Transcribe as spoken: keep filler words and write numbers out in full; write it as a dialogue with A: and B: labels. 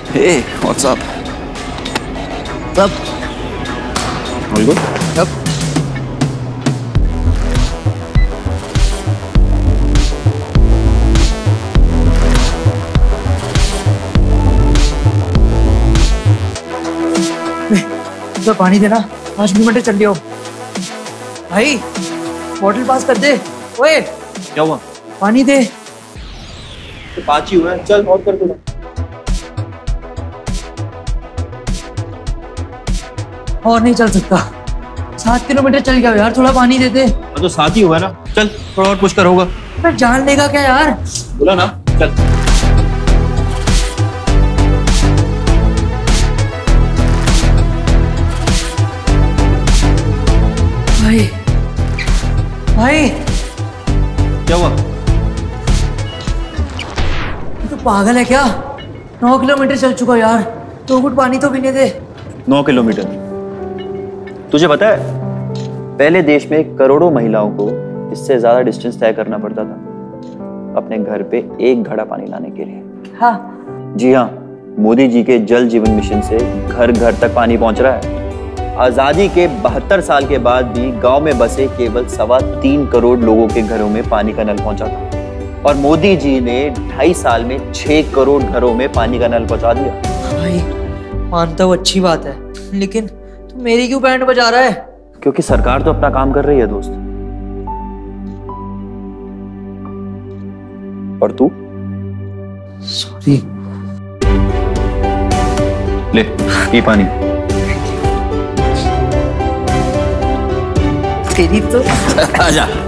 A: Hey, what's up?
B: What's up?
A: All good?
B: Yep. तो पानी देना, पाँच मिनट चल लियो भाई, बॉटल पास कर दे। ओए
A: क्या हुआ?
B: पानी दे।
A: तो पाँच ही हुआ है, चल और कर दो।
B: और नहीं चल सकता, सात किलोमीटर चल गया यार, थोड़ा पानी दे दे।
A: तो साथ ही हुआ है ना, चल थोड़ा और पुश कर होगा।
B: मैं जान लेगा क्या यार?
A: बोला ना, चल।
B: भाई भाई
A: क्या हुआ?
B: तू तो पागल है क्या? नौ किलोमीटर चल चुका यार, दो घुट पानी तो पीने दे।
A: नौ किलोमीटर? तुझे पता है पहले देश में करोड़ों महिलाओं को इससे ज्यादा डिस्टेंस तय करना पड़ता था अपने घर पे एक घड़ा पानी लाने के लिए।
B: हाँ
A: जी हाँ, मोदी जी के जल जीवन मिशन से घर घर तक पानी पहुंच रहा है। आजादी के बहत्तर साल के बाद भी गांव में बसे केवल सवा तीन करोड़ लोगों के घरों में पानी का नल पहुंचा था, और मोदी जी ने ढाई साल में छह करोड़ घरों में पानी का नल पहुंचा दिया।
B: भाई मानता हूँ अच्छी बात है, लेकिन तू मेरी क्यों बैंड बजा रहा है?
A: क्योंकि सरकार तो अपना काम कर रही है दोस्त। और तू?
B: सॉरी।
A: ले पी पानी।
B: तेरी तो
A: आजा।